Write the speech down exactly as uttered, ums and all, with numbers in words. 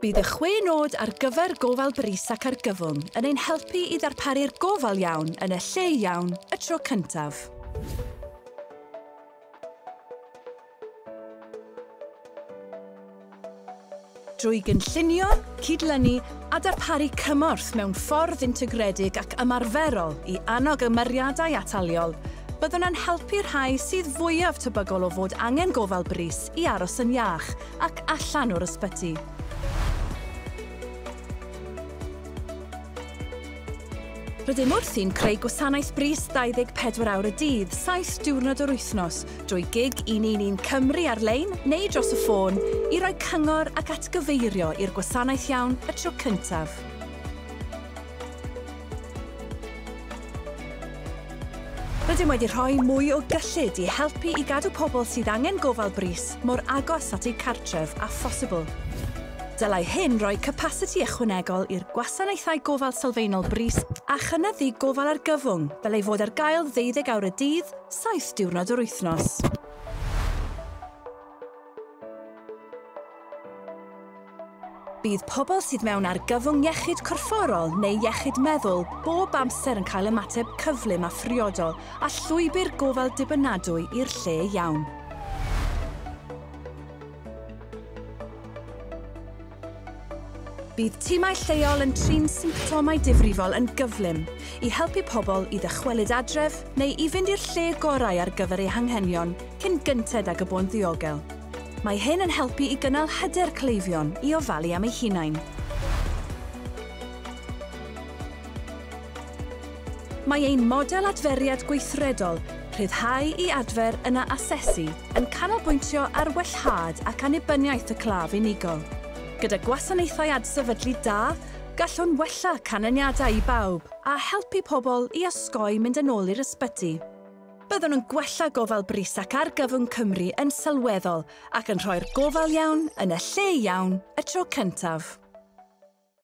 Bydd y chwe nod ar gyfer gofal Brys ac Argyfwng yn ein helpu i ddarparu'r gofal iawn yn y lle iawn y tro cyntaf. Drwy gynllunio, cydlynu a darparu cymorth mewn ffordd integredig ac ymarferol i annog ymyriadau ataliol, byddwn yn helpu'r rhai sydd fwyaf tebygol o fod angen gofal Brys i aros yn iach ac allan o'r ysbyty. Rydym wrthi'n creu gwasanaeth Brys dau ddeg pedwar awr y dydd, saith diwrnod yr wythnos, drwy gig un un un Cymru ar-lein neu dros y ffôn i roi cyngor ac atgyfeirio i'r gwasanaeth iawn y tro cyntaf. Rydym wedi rhoi mwy o gyllid i helpu i gadw pobl sydd angen gofal Brys mor agos at eu cartref a phosibl. Dylai hyn roi capasiti ychwanegol i'r gwasanaethau gofal sylfaenol Brys a chynyddu gofal Argyfwng fel ei fod ar gael ddeuddeg awr y dydd, saith diwrnod yr wythnos. Bydd pobl sydd mewn argyfwng iechyd corfforol neu iechyd meddwl bob amser yn cael ymateb cyflym a phriodol a llwybr gofal dibynadwy i'r lle iawn. Bydd timau lleol yn trin symptomau difrifol yn gyflym i helpu pobl i ddychwelyd adref neu i fynd i'r lle gorau ar gyfer eu hanghenion cyn gynted ag y bo'n ddiogel. Mae hyn yn helpu i gynnal hyder cleifion i ofalu am eu hunain. Mae ein model adferiad gweithredol, rhyddhau i adfer yna asesu, yn canolbwyntio ar wellhad ac annibyniaeth y claf unigol. Gyda gwasanaethau adsefydlu da, gallwn wella canlyniadau i bawb a helpu pobl i osgoi mynd yn ôl i'r ysbyty. Byddwn yn gwella gofal Brys ac Argyfwng Cymru yn sylweddol ac yn rhoi'r gofal iawn yn y lle iawn y tro cyntaf.